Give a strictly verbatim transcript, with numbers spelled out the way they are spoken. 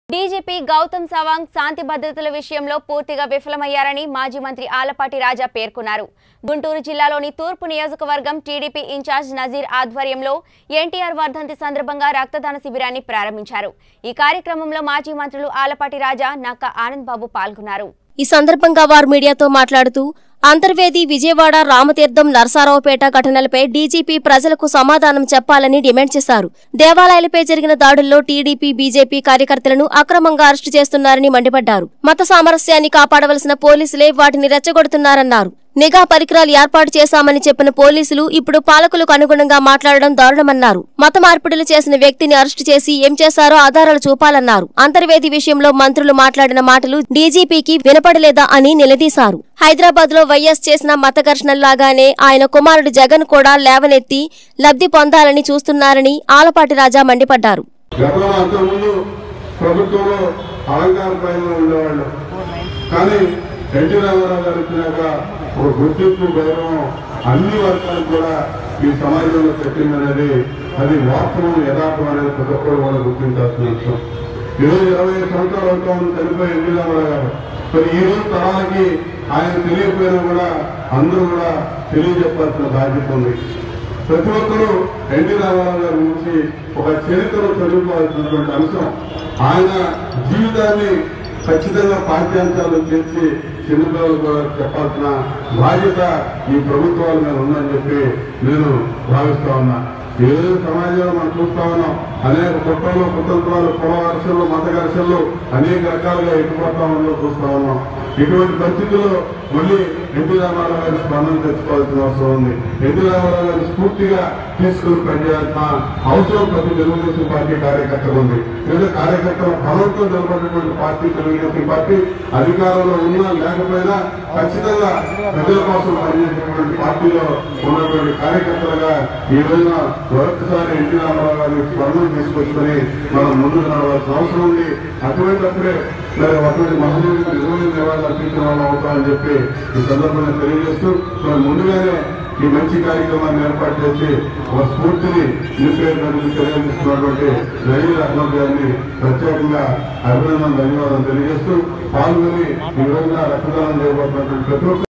DGP Gautam Sawang శాంతి భద్రతల విషయంలో పూర్తిగా విఫలమయ్యారని మాజీ మంత్రి ఆలపాటి రాజా పేర్కొన్నారు. గుంటూరు జిల్లాలోని తూర్పు నియోజకవర్గం టీడీపీ ఇన్ఛార్జ్ నజీర్ ఆధ్వర్యంలో ఎన్టీఆర్ వర్ధంతి సందర్భంగా రక్తదాన శిబిరాన్ని ప్రారంభించారు. ఈ కార్యక్రమంలో మాజీ మంత్రులు ఆలపాటి రాజా, నక్కా ఆనంద్ బాబు పాల్గొన్నారు. ఈ సందర్భంగా వారు మీడియాతో మాట్లాడుతూ అంతర్వేది, విజయవాడ, రామతీర్థం, నరసారావుపేట ఘటనలపై డీజీపీ ప్రజలకు సమాధానం చెప్పాలని డిమాండ్ చేశారు. దేవాలయాలపై జరిగిన దాడుల్లో టీడీపీ, బీజేపీ కార్యకర్తలను అక్రమంగా అరెస్టు చేస్తున్నారని మండిపడ్డారు. మత సామరస్యాన్ని కాపాడవలసిన పోలీసులే వాటిని రెచ్చగొడుతున్నారన్నారు. నిఘా పరికరాలు ఏర్పాటు చేశామని చెప్పిన పోలీసులు ఇప్పుడు పాలకులకు అనుగుణంగా మాట్లాడడం దారుణమన్నారు. మత మార్పిడులు చేసిన వ్యక్తిని అరెస్టు చేసి ఏం చేశారో ఆధారాలు చూపాలన్నారు. అంతర్వేది విషయంలో మంత్రులు మాట్లాడిన మాటలు డీజీపీకి వినపడలేదా అని నిలదీశారు. హైదరాబాద్ లో వైఎస్ చేసిన మత ఘర్షణల్లాగానే ఆయన కుమారుడు జగన్ కూడా లేవనెత్తి లబ్ధి పొందాలని చూస్తున్నారని ఆలపాటి రాజా మండిపడ్డారు. ఎన్టీ రామారావు గారు వచ్చినాక ఒక గుర్తింపు గౌరవం అన్ని వర్గాలకు కూడా ఈ సమాజంలో పెట్టిందనేది అది వాస్తవం, యథార్థం అనేది ప్రతి ఒక్కరు కూడా గుర్తించాల్సిన విషయం. ఈరోజు ఇరవై ఐదు సంవత్సరాల అవుతామని చనిపోయి ఎన్టీ రామారావు గారు మరి ఈ రోజు తరాలకి ఆయన తెలియకపోయినా కూడా అందరూ కూడా తెలియజెప్పాల్సిన బాధ్యత ఉంది. ప్రతి ఒక్కరూ ఎన్టీ రామారావు గారి గురించి ఒక చరిత్రను చదువుకోవాల్సినటువంటి అంశం. ఆయన జీవితాన్ని ఖచ్చితంగా పాఠ్యాంశాలు చేసి చిన్నపిల్లలు కూడా చెప్పాల్సిన బాధ్యత ఈ ప్రభుత్వాల మీద ఉందని చెప్పి నేను భావిస్తా ఉన్నా. ఏదో సమాజంలో మనం చూస్తా ఉన్నాం, అనేక కుట్రలు, కుతంత్రాలు, కుల ఘర్షణలు, మత ఘర్షణలు అనేక రకాలుగా ఎటుపోతా ఉన్నదో చూస్తా ఉన్నాం. ఇటువంటి పరిస్థితుల్లో మళ్ళీ ఎన్టీ రామారావు గారి స్పందన తెచ్చుకోవాల్సిన అవసరం ఉంది. ఎన్టీ రామారావు గారిని స్ఫూర్తిగా తీసుకుని పనిచేయాల్సిన అవసరం ప్రతి తెలుగుదేశం పార్టీ కార్యకర్తలు ఉంది. లేదా కార్యకర్తల బలంతో నిలబడినటువంటి పార్టీ తెలుగుదేశం పార్టీ అధికారంలో ఉన్నా లేకపోయినా ఖచ్చితంగా ప్రజల కోసం పనిచేసేటువంటి పార్టీలో ఉన్నటువంటి కార్యకర్తలుగా ఈ రోజున మరొకసారి ఎన్టీ రామారావు గారిని స్పందన తీసుకొచ్చుకొని మనం ముందుకు నడవాల్సిన అవసరం ఉంది. అటువంటిప్పుడే మరి అటువంటి మహనీయులకు నిజమైన నివాళులు అర్పించిన వాళ్ళు అవుతామని చెప్పి ఈ సందర్భంగా తెలియజేస్తూ మరి ముందుగానే ఈ మంచి కార్యక్రమాన్ని ఏర్పాటు చేసి ఒక స్ఫూర్తిని నింపేందుకు తెలియజేస్తున్నటువంటి నజీర్ అహ్మద్ గారిని ప్రత్యేకంగా అభినందన, ధన్యవాదాలు తెలియజేస్తూ పాల్గొని ఈ రోజున రక్తదానం చేయబోతున్నటువంటి ప్రతి